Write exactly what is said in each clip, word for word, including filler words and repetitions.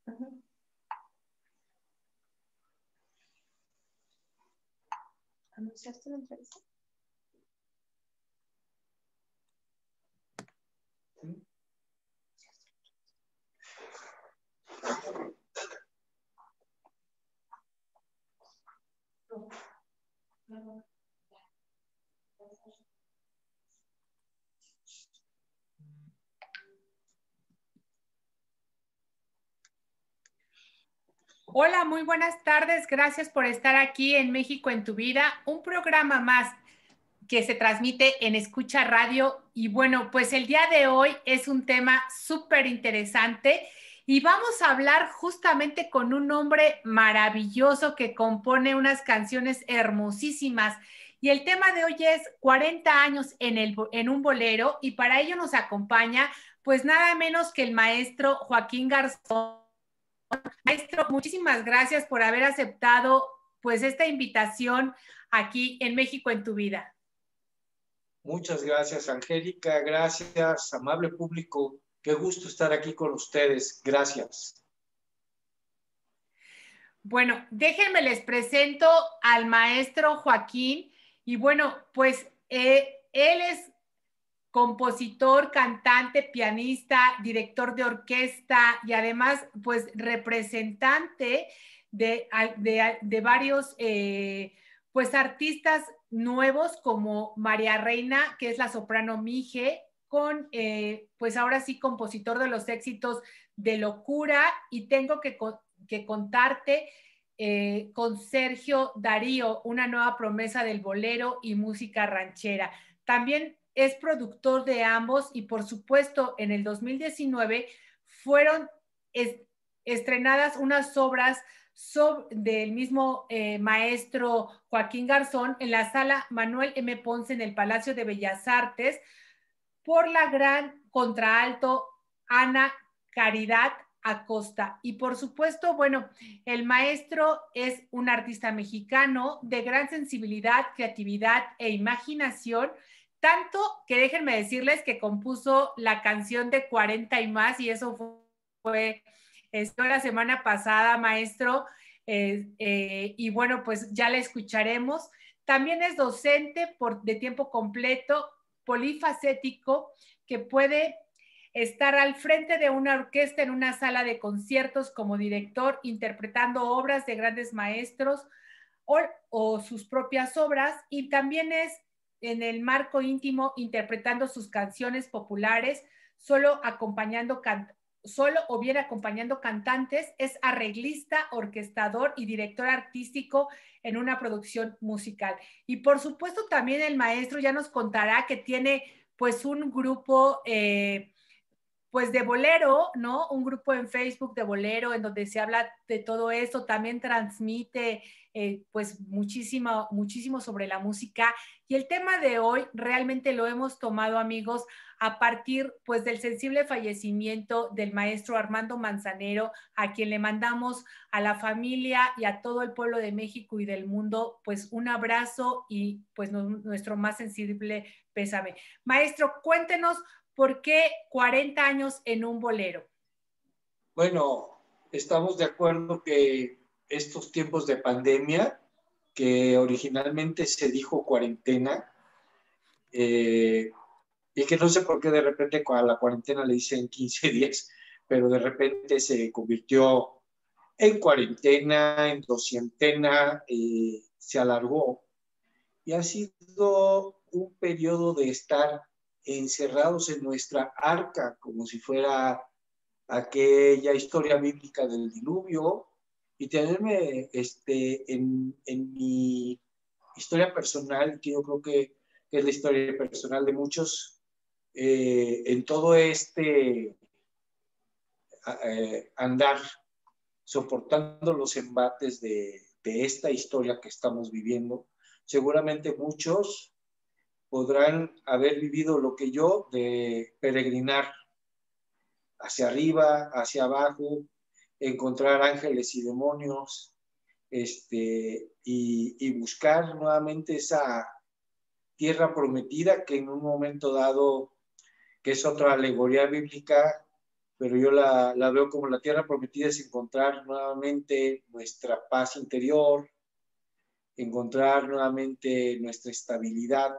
Uh-huh. ¿Anunciaste la entrevista? ¿Sí? Hola, muy buenas tardes. Gracias por estar aquí en México en tu vida, un programa más que se transmite en Escucha Radio. Y bueno, pues el día de hoy es un tema súper interesante y vamos a hablar justamente con un hombre maravilloso que compone unas canciones hermosísimas. Y el tema de hoy es cuarenta años en, el, en un bolero, y para ello nos acompaña pues nada menos que el maestro Joaquín Garzón. Maestro, muchísimas gracias por haber aceptado pues esta invitación aquí en México en tu vida. Muchas gracias, Angélica. Gracias, amable público. Qué gusto estar aquí con ustedes. Gracias. Bueno, déjenme les presento al maestro Joaquín. Y bueno, pues eh, él es compositor, cantante, pianista, director de orquesta y además pues representante de, de, de varios eh, pues artistas nuevos como María Reina, que es la soprano Mije, con eh, pues ahora sí compositor de los éxitos de Locura, y tengo que, que contarte eh, con Sergio Darío, una nueva promesa del bolero y música ranchera. También es productor de ambos, y por supuesto en el dos mil diecinueve fueron es, estrenadas unas obras sobre, del mismo eh, maestro Joaquín Garzón en la sala Manuel M. Ponce en el Palacio de Bellas Artes por la gran contraalto Ana Caridad Acosta. Y por supuesto, bueno, el maestro es un artista mexicano de gran sensibilidad, creatividad e imaginación, tanto que déjenme decirles que compuso la canción de cuarenta y más, y eso fue, fue esto la semana pasada, maestro, eh, eh, y bueno, pues ya la escucharemos. También es docente por, de tiempo completo, polifacético, que puede estar al frente de una orquesta en una sala de conciertos como director, interpretando obras de grandes maestros o, o sus propias obras, y también es en el marco íntimo interpretando sus canciones populares, solo acompañando can solo o bien acompañando cantantes. Es arreglista, orquestador y director artístico en una producción musical. Y por supuesto también el maestro ya nos contará que tiene pues un grupo eh, pues de bolero, ¿no? Un grupo en Facebook de bolero en donde se habla de todo eso. También transmite eh, pues muchísimo, muchísimo sobre la música. Y el tema de hoy realmente lo hemos tomado, amigos, a partir pues del sensible fallecimiento del maestro Armando Manzanero, a quien le mandamos a la familia y a todo el pueblo de México y del mundo pues un abrazo y pues no, nuestro más sensible pésame. Maestro, cuéntenos, ¿por qué cuarenta años en un bolero? Bueno, estamos de acuerdo que estos tiempos de pandemia, que originalmente se dijo cuarentena, eh, y que no sé por qué de repente a la cuarentena le dicen quince días, pero de repente se convirtió en cuarentena, en doscientena, eh, se alargó, y ha sido un periodo de estar encerrados en nuestra arca, como si fuera aquella historia bíblica del diluvio, y tenerme este, en, en mi historia personal, que yo creo que, que es la historia personal de muchos, eh, en todo este eh, andar, soportando los embates de, de esta historia que estamos viviendo. Seguramente muchos podrán haber vivido lo que yo, de peregrinar hacia arriba, hacia abajo, encontrar ángeles y demonios, este, y, y buscar nuevamente esa tierra prometida que en un momento dado, que es otra alegoría bíblica, pero yo la, la veo como la tierra prometida es encontrar nuevamente nuestra paz interior, encontrar nuevamente nuestra estabilidad,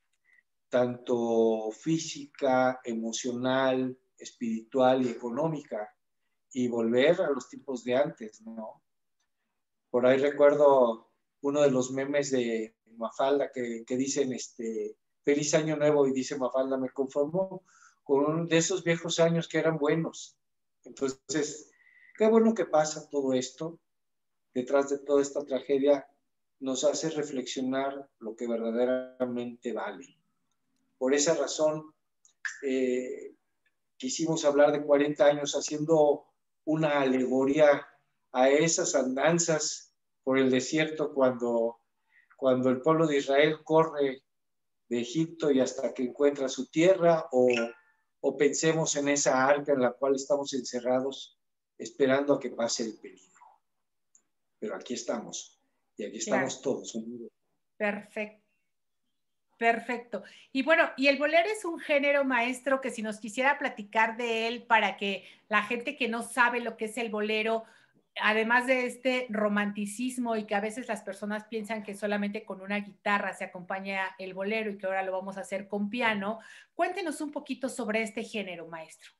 tanto física, emocional, espiritual y económica, y volver a los tiempos de antes, ¿no? Por ahí recuerdo uno de los memes de Mafalda que, que dicen, este, feliz año nuevo, y dice Mafalda, me conformo con uno de esos viejos años que eran buenos. Entonces, qué bueno que pasa todo esto, detrás de toda esta tragedia, nos hace reflexionar lo que verdaderamente vale. Por esa razón, eh, quisimos hablar de cuarenta años haciendo una alegoría a esas andanzas por el desierto cuando, cuando el pueblo de Israel corre de Egipto y hasta que encuentra su tierra, o, o pensemos en esa arca en la cual estamos encerrados esperando a que pase el peligro. Pero aquí estamos, y aquí estamos Claro. todos unidos. Perfecto. Perfecto. Y bueno, y el bolero es un género, maestro, que si nos quisiera platicar de él para que la gente que no sabe lo que es el bolero, además de este romanticismo y que a veces las personas piensan que solamente con una guitarra se acompaña el bolero y que ahora lo vamos a hacer con piano, cuéntenos un poquito sobre este género, maestro.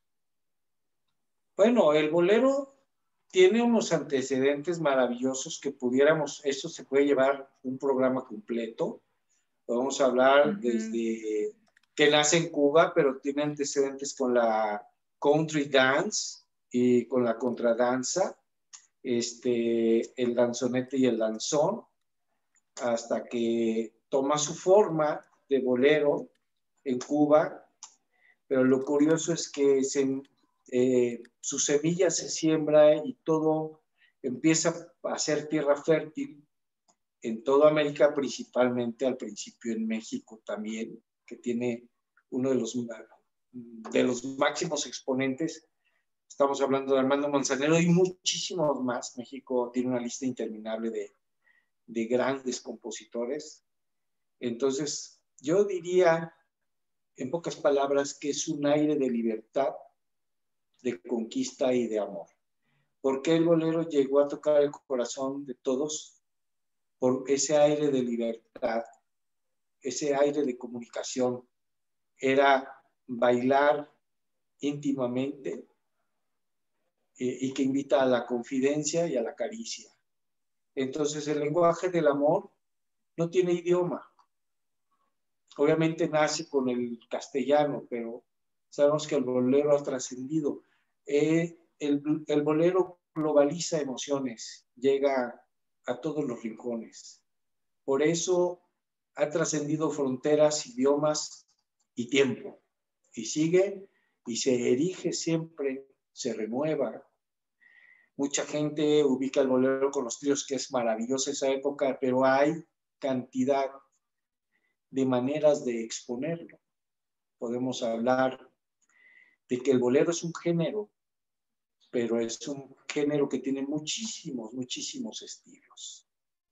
Bueno, el bolero tiene unos antecedentes maravillosos que pudiéramos, eso se puede llevar un programa completo. Podemos hablar Uh-huh. desde que nace en Cuba, pero tiene antecedentes con la country dance y con la contradanza, este, el danzonete y el danzón, hasta que toma su forma de bolero en Cuba. Pero lo curioso es que se, eh, su semilla se siembra y todo empieza a ser tierra fértil en toda América, principalmente al principio en México también, que tiene uno de los, de los máximos exponentes. Estamos hablando de Armando Manzanero y muchísimos más. México tiene una lista interminable de, de grandes compositores. Entonces, yo diría, en pocas palabras, que es un aire de libertad, de conquista y de amor. ¿Por qué el bolero llegó a tocar el corazón de todos? Por ese aire de libertad, ese aire de comunicación. Era bailar íntimamente eh, y que invita a la confidencia y a la caricia. Entonces, el lenguaje del amor no tiene idioma. Obviamente nace con el castellano, pero sabemos que el bolero ha trascendido. Eh, el, el bolero globaliza emociones, llega a todos los rincones. Por eso ha trascendido fronteras, idiomas y tiempo. Y sigue y se erige siempre, se renueva. Mucha gente ubica el bolero con los tríos, que es maravillosa esa época, pero hay cantidad de maneras de exponerlo. Podemos hablar de que el bolero es un género, pero es un género que tiene muchísimos, muchísimos estilos.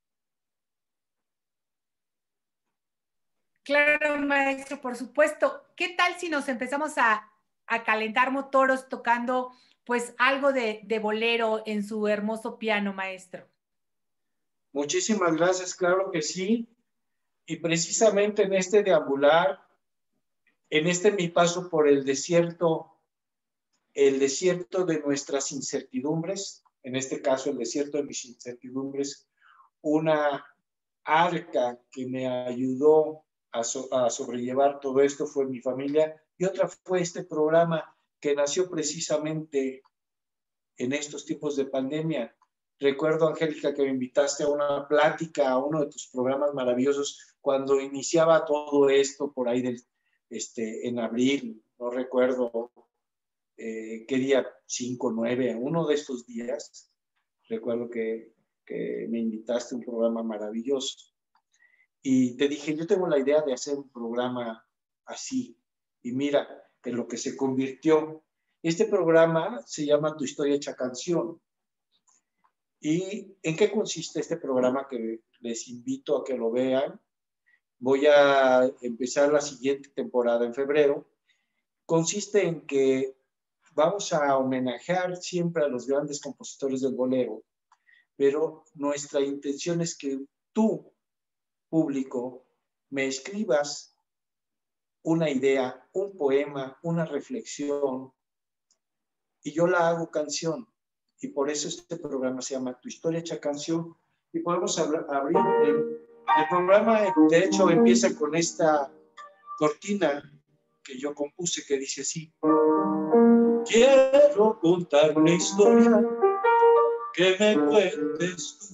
Claro, maestro, por supuesto. ¿Qué tal si nos empezamos a, a calentar motores tocando pues algo de, de bolero en su hermoso piano, maestro? Muchísimas gracias, claro que sí. Y precisamente en este deambular, en este mi paso por el desierto, el desierto de nuestras incertidumbres, en este caso el desierto de mis incertidumbres, una arca que me ayudó a, so, a sobrellevar todo esto fue mi familia, y otra fue este programa que nació precisamente en estos tiempos de pandemia. Recuerdo, Angélica, que me invitaste a una plática, a uno de tus programas maravillosos, cuando iniciaba todo esto por ahí del, este, en abril, no recuerdo eh, qué día, cinco, nueve, uno de estos días, recuerdo que, que me invitaste a un programa maravilloso. Y te dije, yo tengo la idea de hacer un programa así. Y mira, en lo que se convirtió. Este programa se llama Tu Historia Hecha Canción. ¿Y en qué consiste este programa que les invito a que lo vean? Voy a empezar la siguiente temporada en febrero. Consiste en que vamos a homenajear siempre a los grandes compositores del bolero, pero nuestra intención es que tú, público, me escribas una idea, un poema, una reflexión, y yo la hago canción. Y por eso este programa se llama Tu Historia Hecha Canción. Y podemos hablar, abrir el, el programa, de hecho, empieza con esta cortina que yo compuse que dice así: quiero contar una historia que me cuentes tú.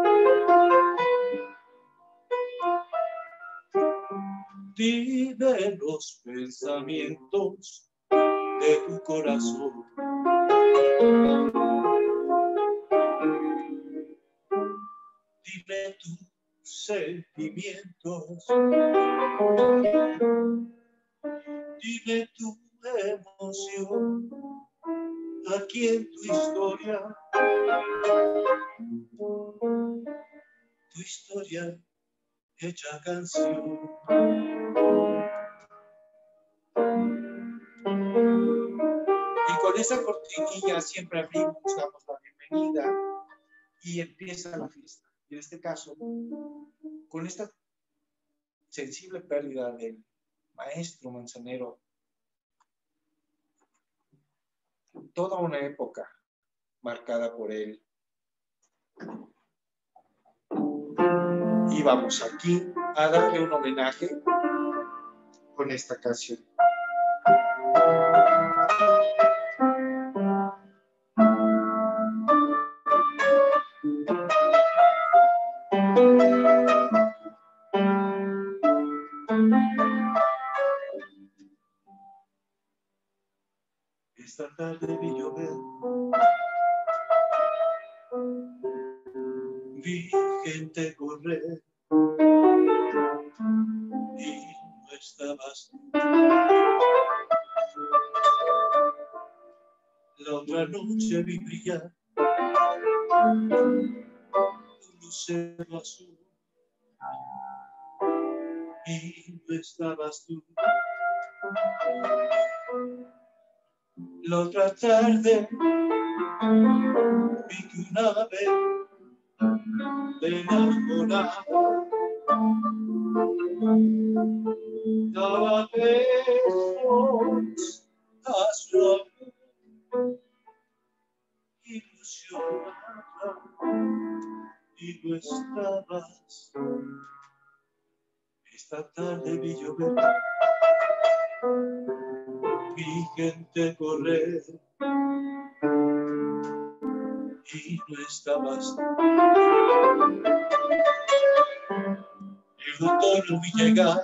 Dime los pensamientos de tu corazón. Dime tus sentimientos. Dime tu emoción. Aquí en tu historia. Tu historia hecha canción. Y con esa cortinilla siempre abrimos, damos la bienvenida y empieza la fiesta. Y en este caso, con esta sensible pérdida del maestro Manzanero, toda una época marcada por él. Y vamos aquí a darle un homenaje con esta canción. Esta tarde vi llover, vi gente correr y no estabas. La otra noche vi brillar un lucero azul y no estabas tú. La otra tarde vi que un ave enamorada daba besos a su amor, ilusionada, y no estabas. Esta tarde vi llover, vi gente correr y no estabas. El otoño vi llegar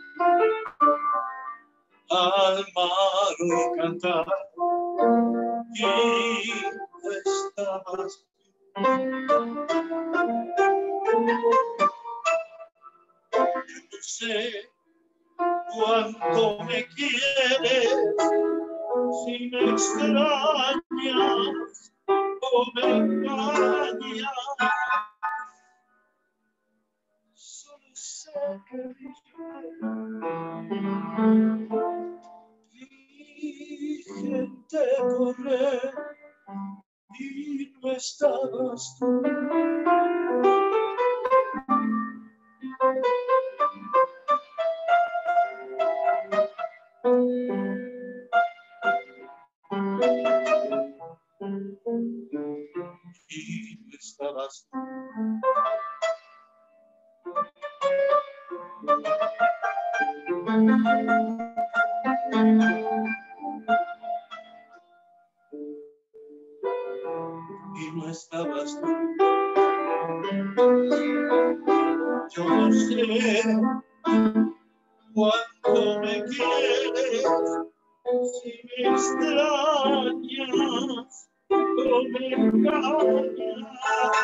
al mar y cantar y no estabas. Yo no sé cuánto me quieres, si me extrañas o me engañas. Solo sé que vi gente correr y no estabas tú. Y no estabas tú. Y no estabas tú. Yo no sé cuánto me quieres, si me extrañas o me engañas.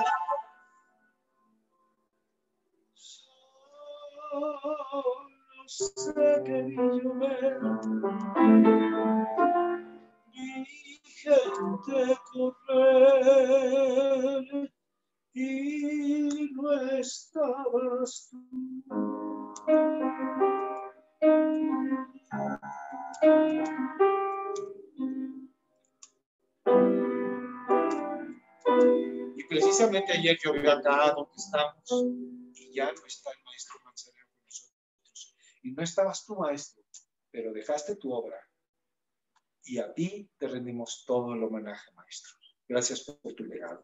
Solo sé que vi llover, vi gente correr y no estabas tú. Y precisamente ayer llovió acá donde estamos y ya no está el maestro Manzanero con nosotros. Y no estabas tú, maestro, pero dejaste tu obra. Y a ti te rendimos todo el homenaje, maestro. Gracias por tu legado.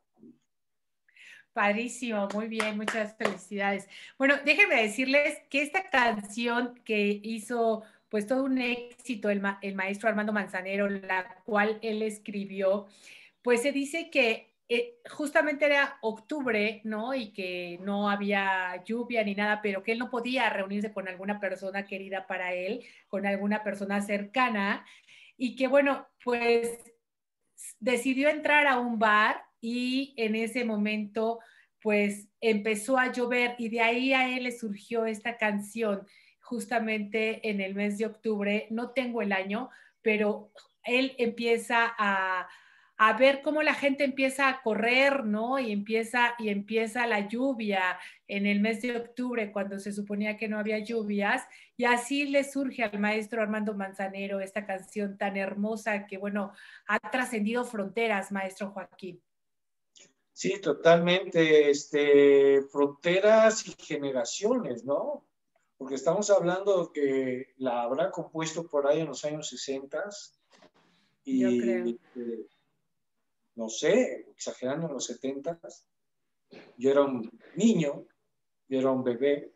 Padrísimo, muy bien, muchas felicidades. Bueno, déjenme decirles que esta canción que hizo pues todo un éxito el, ma el maestro Armando Manzanero, la cual él escribió, pues se dice que eh, justamente era octubre, ¿no? Y que no había lluvia ni nada, pero que él no podía reunirse con alguna persona querida para él, con alguna persona cercana, y que bueno, pues decidió entrar a un bar y en ese momento pues empezó a llover y de ahí a él le surgió esta canción justamente en el mes de octubre, no tengo el año, pero él empieza a, a ver cómo la gente empieza a correr, ¿no? Y empieza, y empieza la lluvia en el mes de octubre, cuando se suponía que no había lluvias, y así le surge al maestro Armando Manzanero esta canción tan hermosa que, bueno, ha trascendido fronteras, maestro Joaquín. Sí, totalmente, este, fronteras y generaciones, ¿no? Porque estamos hablando que la habrá compuesto por ahí en los años sesenta y, yo creo. Eh, no sé, exagerando en los setenta, yo era un niño, yo era un bebé,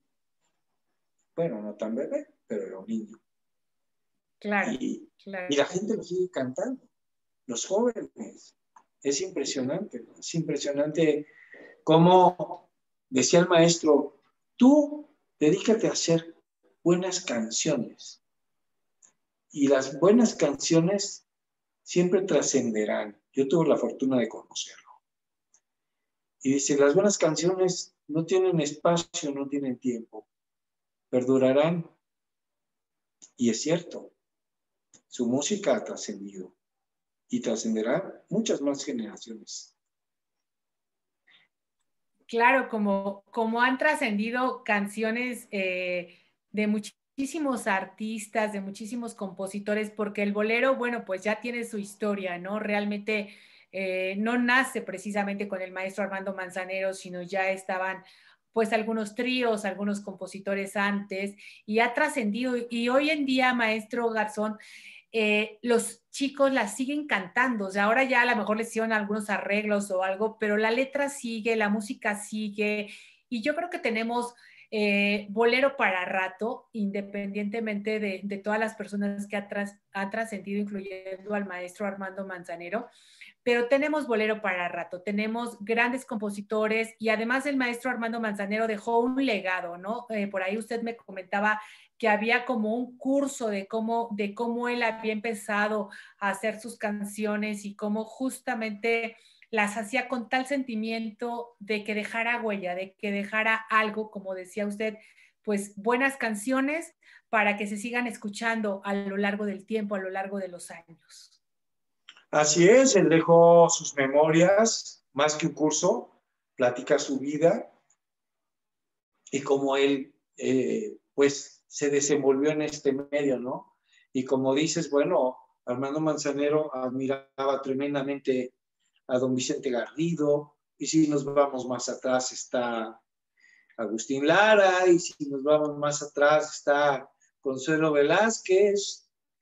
bueno, no tan bebé, pero era un niño. Claro, y, claro. y la gente lo sigue cantando, los jóvenes. Es impresionante, ¿no? Es impresionante cómo decía el maestro, tú dedícate a hacer buenas canciones y las buenas canciones siempre trascenderán. Yo tuve la fortuna de conocerlo. Y dice, las buenas canciones no tienen espacio, no tienen tiempo, perdurarán. Y es cierto, su música ha trascendido y trascenderá muchas más generaciones. Claro, como, como han trascendido canciones eh, de muchísimos artistas, de muchísimos compositores, porque el bolero, bueno, pues ya tiene su historia, ¿no? Realmente eh, no nace precisamente con el maestro Armando Manzanero, sino ya estaban pues algunos tríos, algunos compositores antes, y ha trascendido. Y hoy en día, maestro Garzón, eh, los chicos la siguen cantando, o sea, ahora ya a lo mejor les hicieron algunos arreglos o algo, pero la letra sigue, la música sigue, y yo creo que tenemos eh, bolero para rato, independientemente de, de todas las personas que ha, tras, ha trascendido, incluyendo al maestro Armando Manzanero, pero tenemos bolero para rato, tenemos grandes compositores y además el maestro Armando Manzanero dejó un legado, ¿no? Eh, por ahí usted me comentaba que había como un curso de cómo, de cómo él había empezado a hacer sus canciones y cómo justamente las hacía con tal sentimiento de que dejara huella, de que dejara algo, como decía usted, pues buenas canciones para que se sigan escuchando a lo largo del tiempo, a lo largo de los años. Así es, él dejó sus memorias, más que un curso, platica su vida y cómo él, eh, pues, se desenvolvió en este medio, ¿no? Y como dices, bueno, Armando Manzanero admiraba tremendamente a don Vicente Garrido, y si nos vamos más atrás está Agustín Lara, y si nos vamos más atrás está Consuelo Velázquez,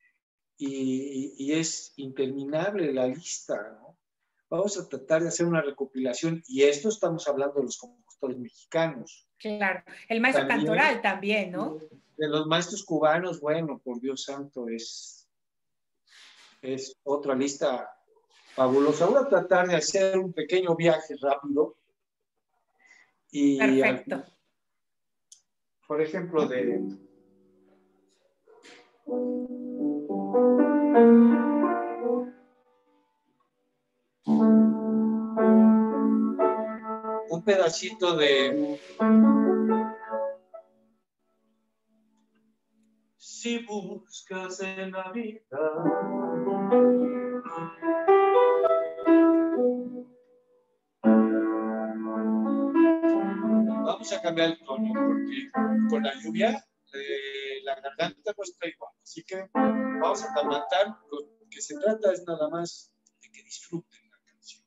y, y es interminable la lista, ¿no? Vamos a tratar de hacer una recopilación, y esto estamos hablando de los compositores mexicanos. Claro, el maestro También, Cantoral también, ¿no? De los maestros cubanos, bueno, por Dios santo, es, es otra lista fabulosa. Voy a tratar de hacer un pequeño viaje rápido. Y, perfecto. por ejemplo, de... un pedacito de... Si buscas en la vida vamos a cambiar el tono porque con la lluvia eh, la garganta no está igual, así que vamos a cantar. Lo que se trata es nada más de que Disfruten la canción.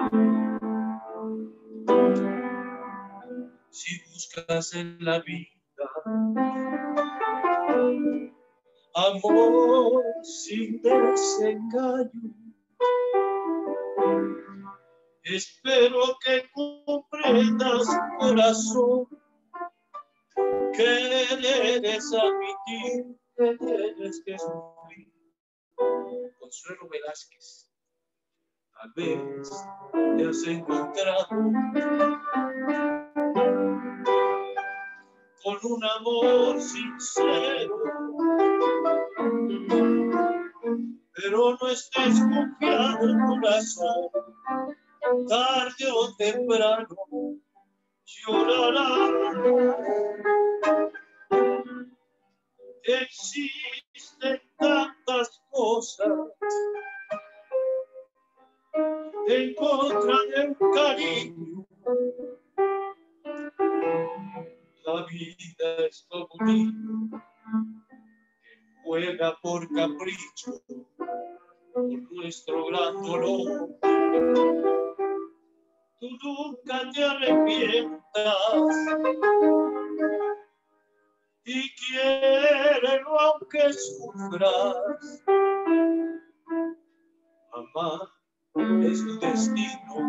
Si buscas en la vida amor sin desengaño, espero que comprendas, corazón, que debes admitir que tienes que sufrir. Consuelo Velázquez, tal vez te has encontrado con un amor sincero, pero no estés confiado, corazón, tarde o temprano llorarás. Existen tantas cosas en contra de un cariño. La vida es como un niño que juega por capricho, por nuestro gran dolor. Tú nunca te arrepientas y quiérelo aunque sufras. Amar es tu destino,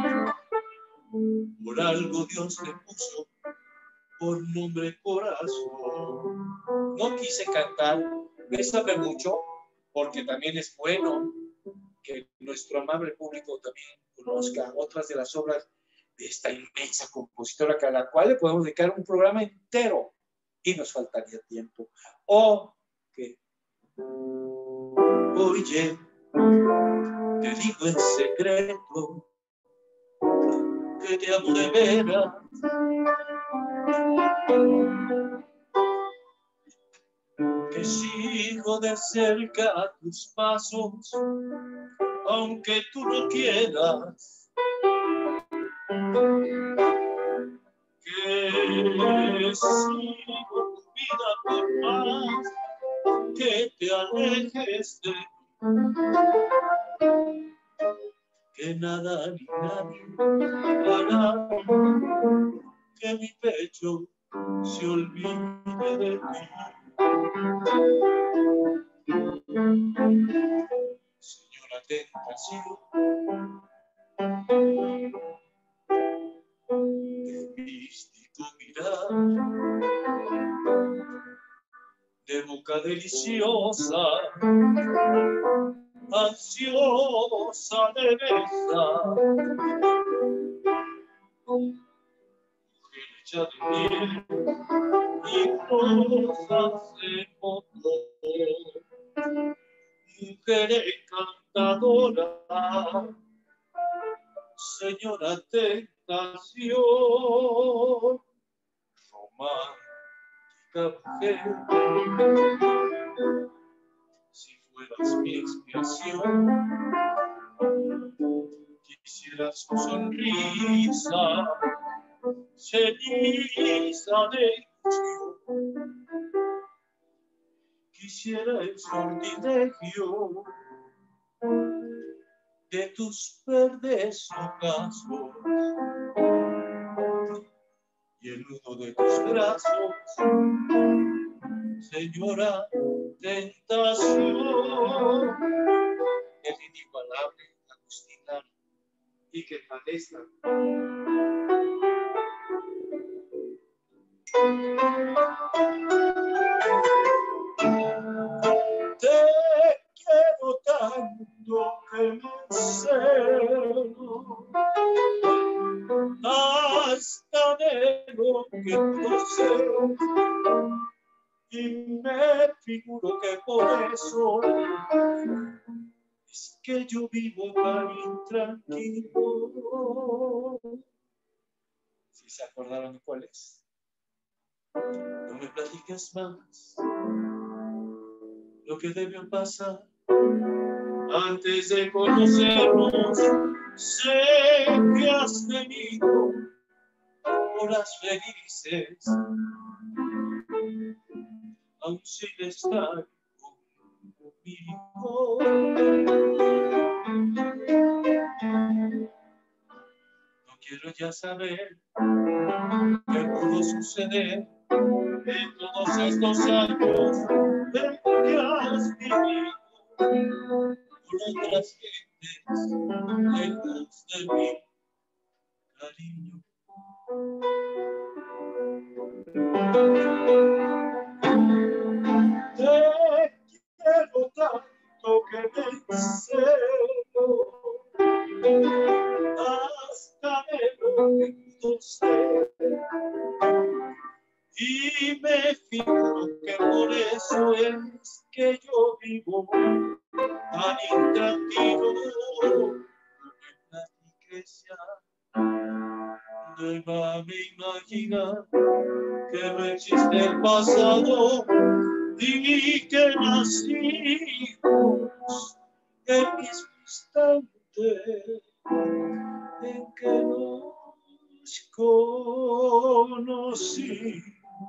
por algo Dios le puso por nombre corazón. No quise cantar Bésame mucho, porque también es bueno que nuestro amable público también conozca otras de las obras de esta inmensa compositora, a la cual le podemos dedicar un programa entero y nos faltaría tiempo. O que, oye, te digo en secreto que te amo de veras, que sigo de cerca tus pasos, aunque tú no quieras, que sigo tu vida por más que te alejes de mí, que nada ni nadie hará que mi pecho se olvide de ti. Señora tentación, de místico mirar, de boca deliciosa, ansiosa de besar, mujer hecha de miel y rosas de motor, mujer encantadora, señora tentación, romántica mujer. Si fueras mi expiación, quisiera su sonrisa, ceniza de ilusión, quisiera el sortilegio de tus verdes ocasos y el nudo de tus brazos, señora tentación. Es inigualable, Agustina, y que padezca. Te quiero tanto que me encelo, hasta anhelo que no sé, y me figuro que por eso es que yo vivo tan intranquilo. ¿Sí se acordaron de cuál es? No me platiques más lo que debió pasar antes de conocernos. Sé que has tenido horas felices, aún sin estar conmigo. quiero ya saber qué pudo suceder en todos estos años de que has vivido con otras gentes lejos de mí, cariño. Te quiero tanto que me encelo hasta de lo que pudo ser, y me fijo que por eso es que yo vivo tan intranquilo. No me platiques ya, no iba a me imaginar que no existe el pasado y que nacimos el mismo instante en que nos conocimos.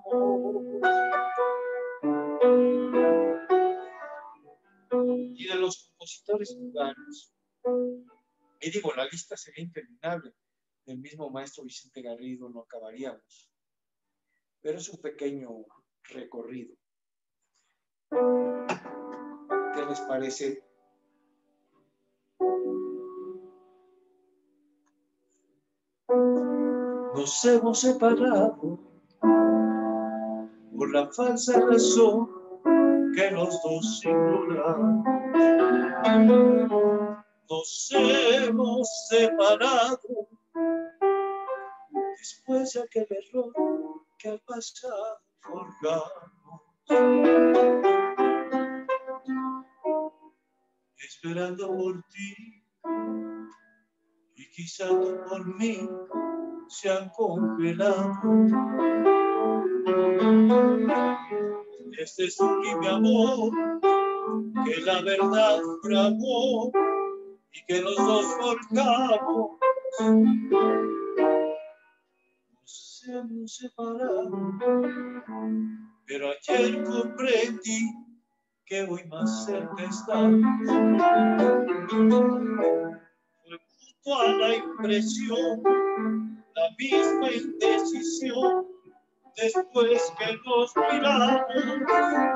Y de los compositores cubanos, y digo, la lista sería interminable, del mismo maestro Vicente Garrido no acabaríamos, pero es un pequeño recorrido. ¿Qué les parece? Nos hemos separado por la falsa razón que los dos ignoramos. Nos hemos separado después de aquel error que al pasado forjamos, esperando por ti y quizá tú por mí se han congelado. Este sublime amor que la verdad tramó y que los dos forjamos, nos hemos separado, pero ayer comprendí que hoy más cerca estamos. Fue mutua la impresión, la misma indecisión, después que nos miramos.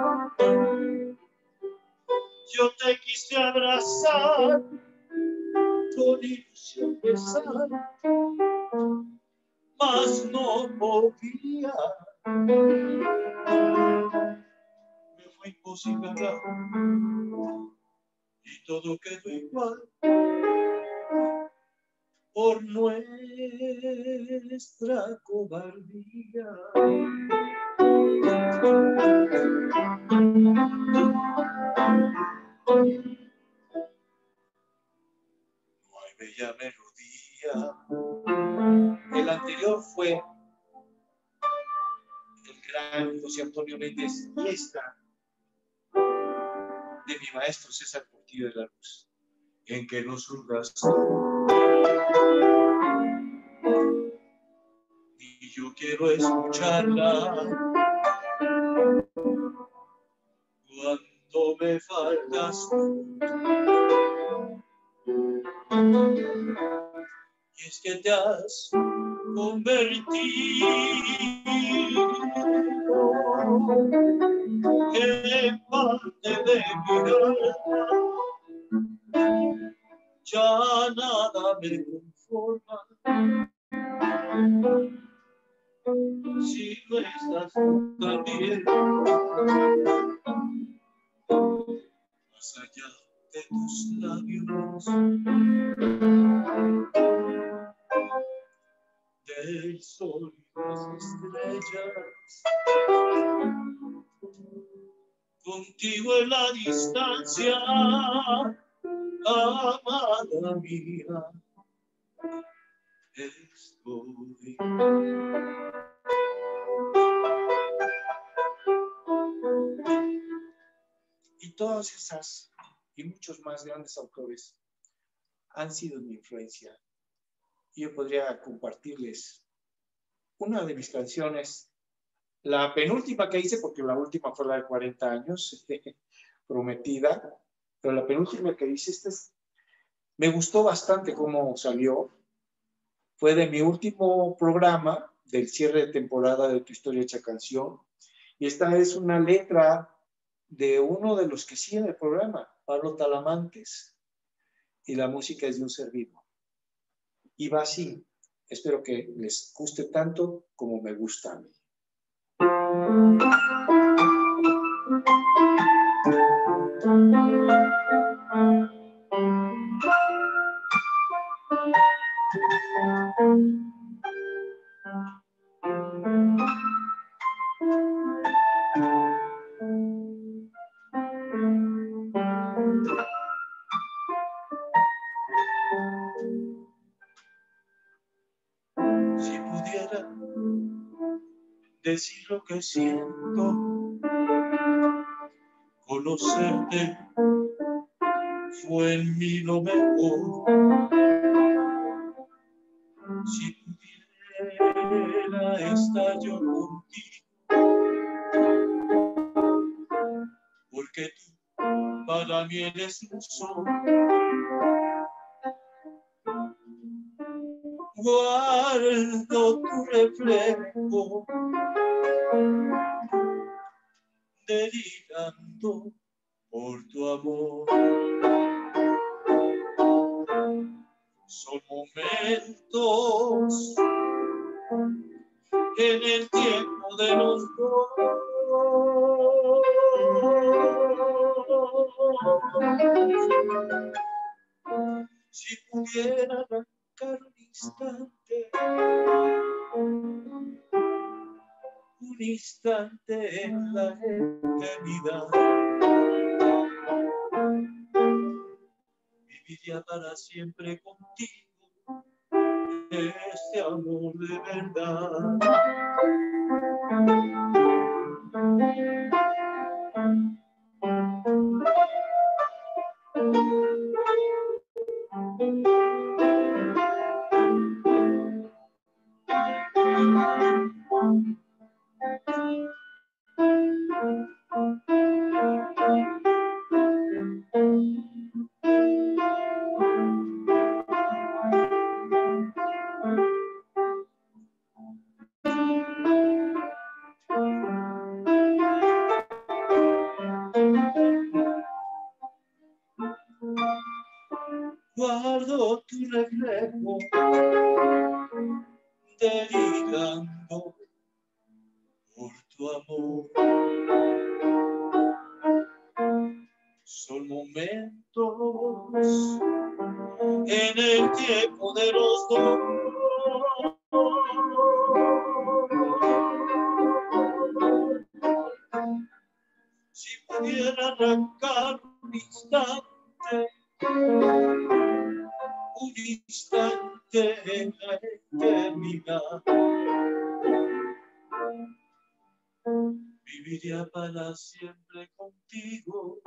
Yo te quise abrazar, con ilusión besar, mas no podía. Me fue imposible hablar y todo quedó igual por nuestra cobardía. No hay bella melodía. El anterior fue el gran José Antonio Méndez y esta de mi maestro César Portillo de la Luz, en que nos juzgaste. Y yo quiero escucharla cuando me faltas tú. Y es que te has convertido en parte de mi alma. Ya nada me conforma si no estás también. Más allá de tus labios, del sol y las estrellas, contigo en la distancia, amada mía, estoy. Y todas esas y muchos más grandes autores han sido mi influencia. Y yo podría compartirles una de mis canciones, la penúltima que hice, porque la última fue la de cuarenta años, Prometida, pero la penúltima que hice, esta es, me gustó bastante cómo salió, fue de mi último programa, del cierre de temporada de Tu Historia Hecha Canción, y esta es una letra de uno de los que siguen el programa, Pablo Talamantes, y la música es de un servidor. Y va así. Espero que les guste tanto como me gusta a mí. Si pudiera decir lo que siento, conocerte fue en mí lo mejor. Si pudiera estar yo contigo, porque tú para mí eres un sol. Guardo tu reflejo, delirando por tu amor. Son momentos en el tiempo de los dos. Si pudiera arrancar un instante, un instante en la eternidad, viviría para siempre contigo este amor de verdad. Guardo tu reflejo, delirando por tu amor. Son momentos en el tiempo de los dos. Si pudiera arrancar un instante, un instante en la eternidad, viviría para siempre contigo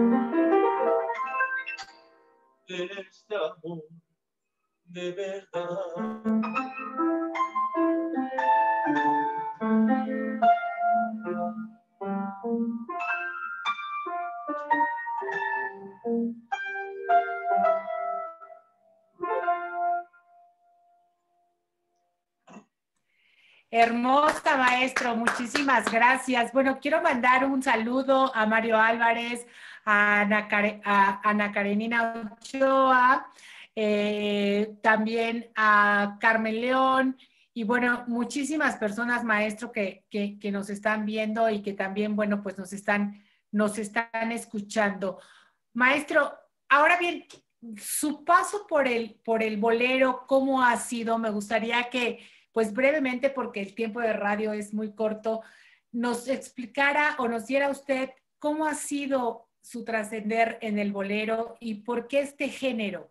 este amor de verdad. Hermosa, maestro, muchísimas gracias. Bueno, quiero mandar un saludo a Mario Álvarez, a Ana, Care, a Ana Karenina Ochoa, eh, también a Carmen León, y bueno, muchísimas personas, maestro, que, que, que nos están viendo y que también, bueno, pues nos están, nos están escuchando. Maestro, ahora bien, su paso por el, por el bolero, ¿cómo ha sido? Me gustaría que, pues brevemente, porque el tiempo de radio es muy corto, nos explicara o nos diera usted cómo ha sido su trascender en el bolero y por qué este género.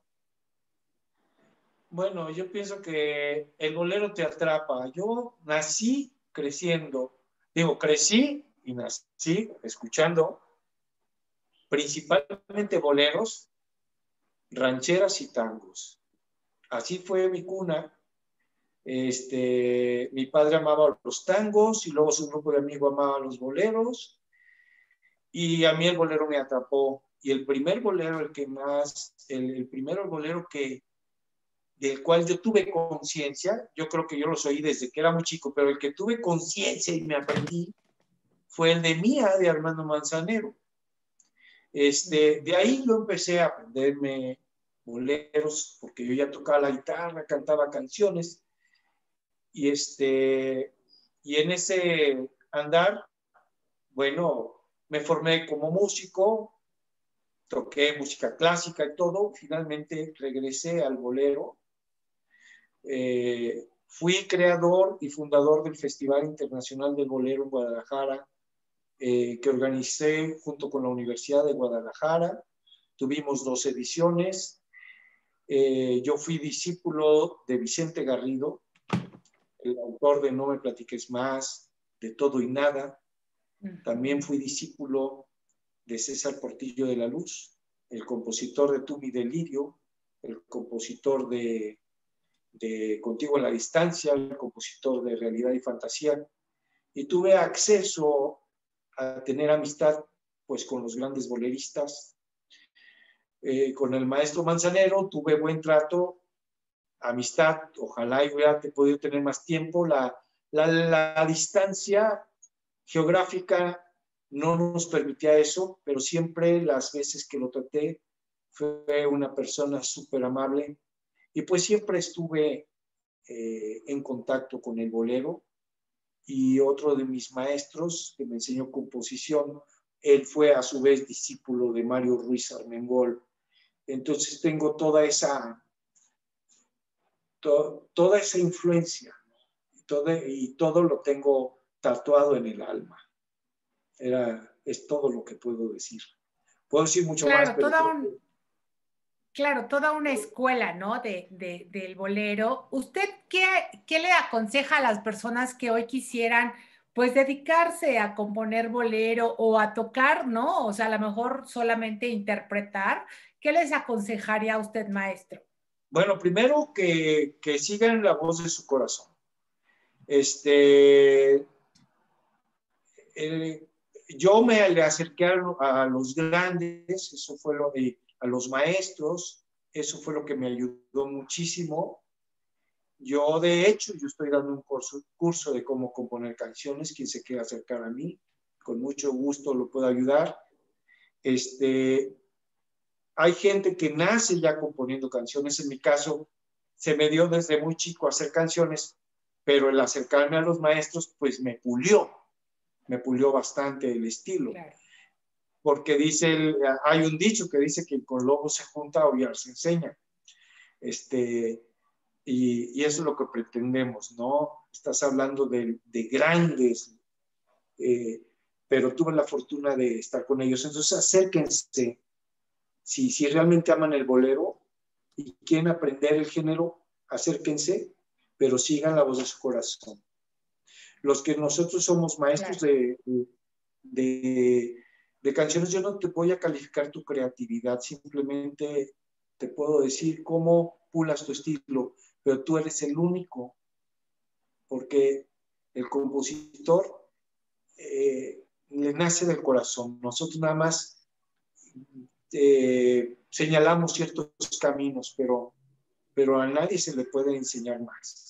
Bueno, yo pienso que el bolero te atrapa. Yo nací creciendo, digo, crecí y nací escuchando principalmente boleros, rancheras y tangos. Así fue mi cuna. Este, mi padre amaba los tangos y luego su grupo de amigos amaba los boleros y a mí el bolero me atrapó. Y el primer bolero, el que más, el, el primer bolero que, del cual yo tuve conciencia, yo creo que yo los oí desde que era muy chico, pero el que tuve conciencia y me aprendí fue el de Mía, de Armando Manzanero. Este, de ahí yo empecé a aprenderme boleros, porque yo ya tocaba la guitarra, cantaba canciones, y, este, y en ese andar, bueno, me formé como músico, toqué música clásica y todo, finalmente regresé al bolero. Eh, fui creador y fundador del Festival Internacional del Bolero en Guadalajara, eh, que organicé junto con la Universidad de Guadalajara. Tuvimos dos ediciones. Eh, yo fui discípulo de Vicente Garrido, el autor de No me platiques más, de Todo y Nada. También fui discípulo de César Portillo de la Luz, el compositor de Tú mi delirio, el compositor de, de Contigo en la distancia, el compositor de Realidad y Fantasía. Y tuve acceso a tener amistad pues con los grandes boleristas. Eh, con el maestro Manzanero tuve buen trato, amistad, ojalá y hubiera podido tener más tiempo. La, la, la distancia geográfica no nos permitía eso, pero siempre las veces que lo traté fue una persona súper amable y pues siempre estuve eh, en contacto con el bolero. Y otro de mis maestros que me enseñó composición, él fue a su vez discípulo de Mario Ruiz Armengol. Entonces tengo toda esa, to, toda esa influencia todo, y todo lo tengo tatuado en el alma. Era, es todo lo que puedo decir. Puedo decir mucho claro, más, pero... Toda un, claro, toda una escuela, ¿no? De, de, del bolero. ¿Usted qué, qué le aconseja a las personas que hoy quisieran, pues, dedicarse a componer bolero o a tocar, ¿no? O sea, a lo mejor solamente interpretar. ¿Qué les aconsejaría a usted, maestro? Bueno, primero que, que sigan la voz de su corazón. Este... Eh, yo me le acerqué a, a los grandes, eso fue lo, eh, a los maestros, eso fue lo que me ayudó muchísimo. Yo, de hecho, yo estoy dando un curso, curso de cómo componer canciones. Quien se quiera acercar a mí, con mucho gusto lo puedo ayudar. Este, hay gente que nace ya componiendo canciones. En mi caso, se me dio desde muy chico hacer canciones, pero el acercarme a los maestros, pues me pulió. me pulió bastante el estilo. Claro. Porque dice, el, hay un dicho que dice que con lobo se junta, aullar se enseña. Este, y, y eso es lo que pretendemos, ¿no? Estás hablando de, de grandes, eh, pero tuve la fortuna de estar con ellos. Entonces acérquense, si, si realmente aman el bolero y quieren aprender el género, acérquense, pero sigan la voz de su corazón. Los que nosotros somos maestros claro. de, de, de canciones, yo no te voy a calificar tu creatividad, simplemente te puedo decir cómo pulas tu estilo, pero tú eres el único, porque el compositor eh, le nace del corazón. Nosotros nada más eh, señalamos ciertos caminos, pero, pero a nadie se le puede enseñar más.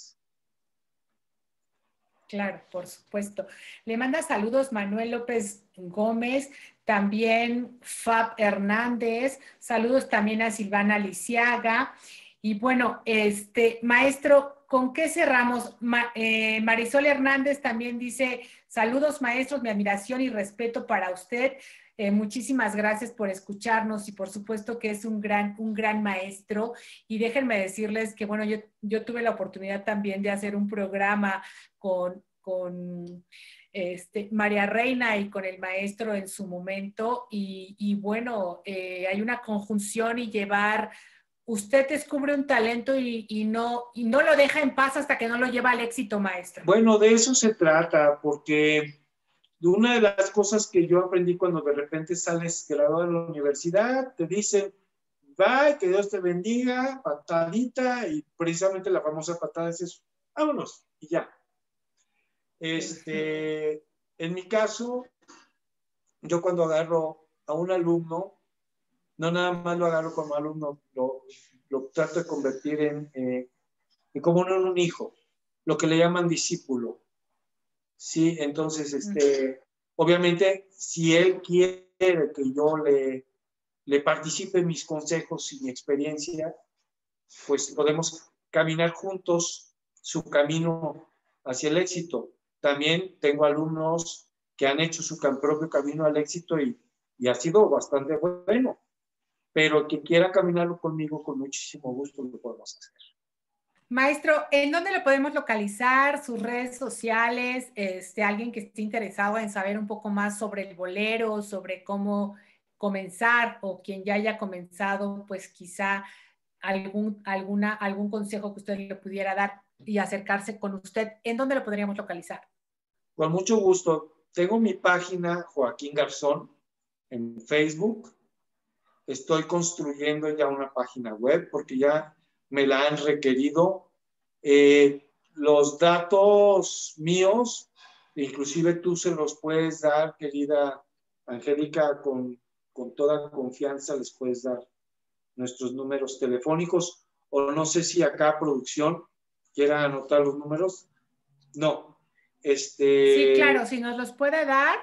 Claro, por supuesto. Le manda saludos Manuel López Gómez, también Fab Hernández, saludos también a Silvana Lisiaga. Y bueno, este maestro, ¿con qué cerramos? Ma, eh, Marisol Hernández también dice, saludos maestros, mi admiración y respeto para usted. Eh, muchísimas gracias por escucharnos y por supuesto que es un gran, un gran maestro. Y déjenme decirles que, bueno, yo, yo tuve la oportunidad también de hacer un programa con, con este, María Reina y con el maestro en su momento. Y, y bueno, eh, hay una conjunción y llevar... Usted descubre un talento y, y, no, y no lo deja en paz hasta que no lo lleva al éxito, maestro. Bueno, de eso se trata, porque... Una de las cosas que yo aprendí cuando de repente sales graduado de la universidad, te dicen, bye, que Dios te bendiga, patadita, y precisamente la famosa patada es eso, vámonos, y ya. Este, en mi caso, yo cuando agarro a un alumno, no nada más lo agarro como alumno, lo, lo trato de convertir en, eh, en como en un hijo, lo que le llaman discípulo. Sí, entonces, este, obviamente, si él quiere que yo le, le participe en mis consejos y mi experiencia, pues podemos caminar juntos su camino hacia el éxito. También tengo alumnos que han hecho su propio camino al éxito y, y ha sido bastante bueno. Pero quien quiera caminarlo conmigo, con muchísimo gusto lo podemos hacer. Maestro, ¿en dónde lo podemos localizar? Sus redes sociales, este, alguien que esté interesado en saber un poco más sobre el bolero, sobre cómo comenzar, o quien ya haya comenzado, pues quizá algún, alguna, algún consejo que usted le pudiera dar y acercarse con usted, ¿en dónde lo podríamos localizar? Con mucho gusto. Tengo mi página Joaquín Garzón en Facebook. Estoy construyendo ya una página web porque ya me la han requerido. Eh, los datos míos, inclusive tú se los puedes dar, querida Angélica, con, con toda confianza les puedes dar nuestros números telefónicos, o no sé si acá producción quiera anotar los números. No. Este... Sí, claro, si nos los puede dar.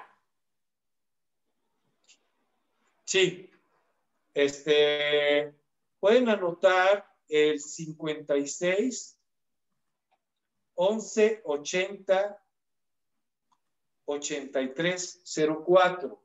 Sí. Este, pueden anotar el cincuenta y seis, once, ochenta, ochenta y tres, cero cuatro.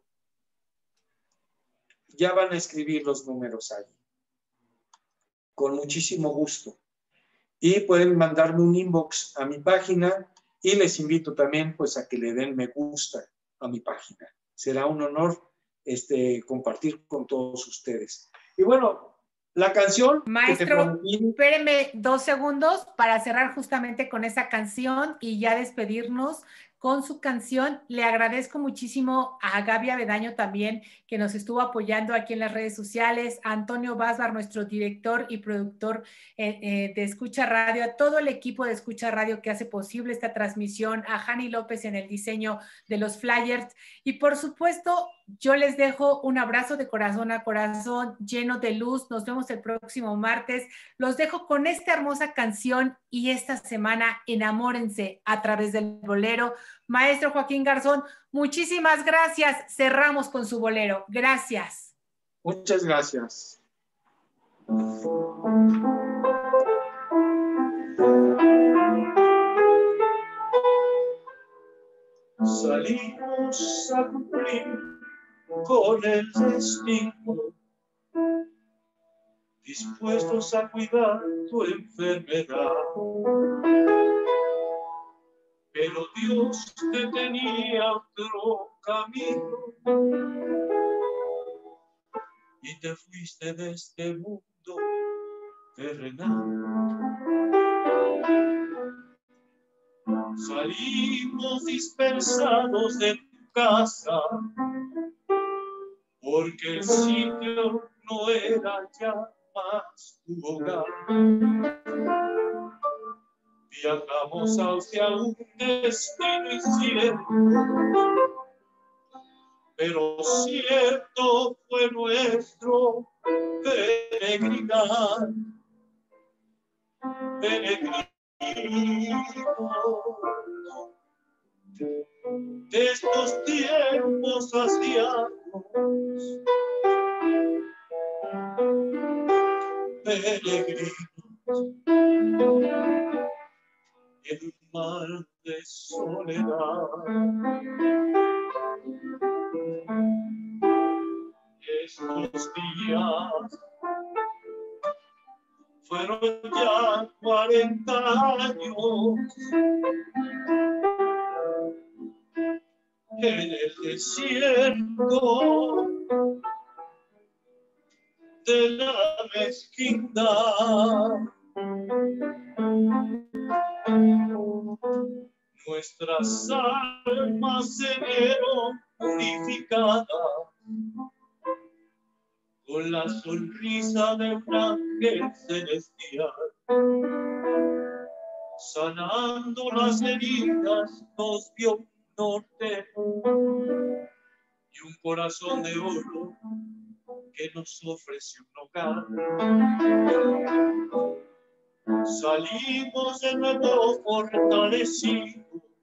Ya van a escribir los números ahí. Con muchísimo gusto. Y pueden mandarme un inbox a mi página y les invito también pues a que le den me gusta a mi página. Será un honor este, compartir con todos ustedes. Y bueno, la canción... Maestro, que te prometí... espéreme dos segundos para cerrar justamente con esa canción y ya despedirnos con su canción. Le agradezco muchísimo a Gaby Avedaño también, que nos estuvo apoyando aquí en las redes sociales, a Antonio Vázquez, nuestro director y productor eh, eh, de Escucha Radio, a todo el equipo de Escucha Radio que hace posible esta transmisión, a Jani López en el diseño de los flyers, y por supuesto, yo les dejo un abrazo de corazón a corazón, lleno de luz. Nos vemos el próximo martes. Los dejo con esta hermosa canción y esta semana enamórense a través del bolero. Maestro Joaquín Garzón, muchísimas gracias. Cerramos con su bolero. Gracias. Muchas gracias. Salimos a cumplir con el destino, dispuestos a cuidar tu enfermedad. Pero Dios te tenía otro camino y te fuiste de este mundo terrenal. Salimos dispersados de tu casa porque el sitio no era ya más tu hogar. Viajamos hacia un destino incierto, pero cierto fue nuestro peregrinar, peregrino de estos tiempos asianos, peregrinos en un mar de soledad. Estos días fueron ya cuarenta años en el desierto de la mezquindad. Nuestras almas se vieron unificadas con la sonrisa de un ángel celestial. Sanando las heridas nos dio un norte y un corazón de oro que nos ofreció un hogar. cerca. Salimos de nuevo fortalecidos,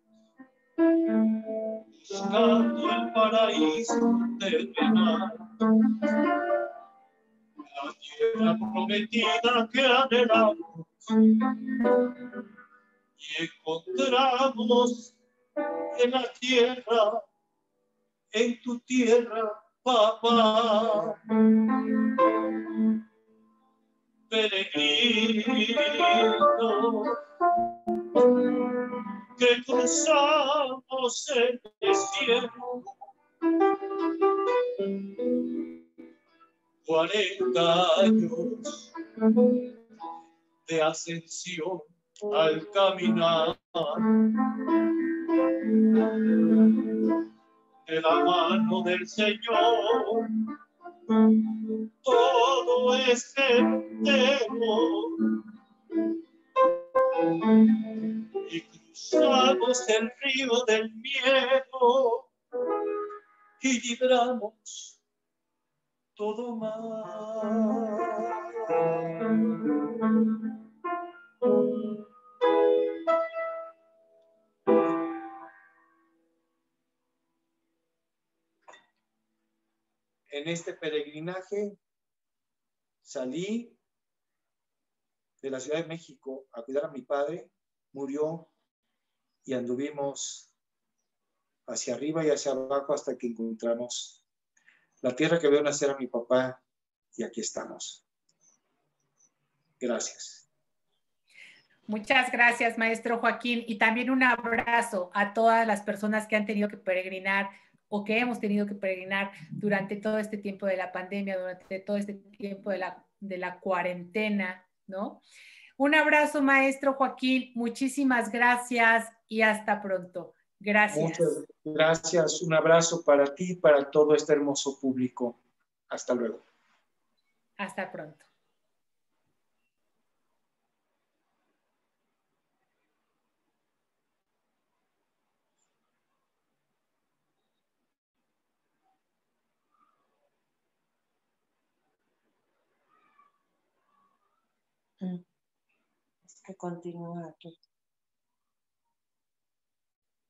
buscando el paraíso terrenal, la tierra prometida que anhelamos, y encontramos en la tierra, en tu tierra, papá. Peregrino, que cruzamos el desierto, cuarenta años de ascensión al caminar, de la mano del Señor, todo es entero, y cruzamos el río del miedo y libramos todo mal. En este peregrinaje salí de la Ciudad de México a cuidar a mi padre, murió y anduvimos hacia arriba y hacia abajo hasta que encontramos la tierra que veo nacer a mi papá y aquí estamos. Gracias. Muchas gracias, maestro Joaquín, y también un abrazo a todas las personas que han tenido que peregrinar o que hemos tenido que peregrinar durante todo este tiempo de la pandemia, durante todo este tiempo de la, de la cuarentena, ¿no? Un abrazo, maestro Joaquín, muchísimas gracias y hasta pronto. Gracias. Muchas gracias, un abrazo para ti y para todo este hermoso público. Hasta luego. Hasta pronto. Es que continúa aquí.